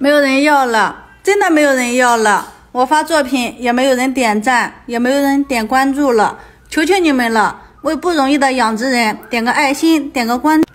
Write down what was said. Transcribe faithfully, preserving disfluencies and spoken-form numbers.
没有人要了，真的没有人要了。我发作品也没有人点赞，也没有人点关注了，求求你们了，为不容易的养殖人点个爱心，点个关注。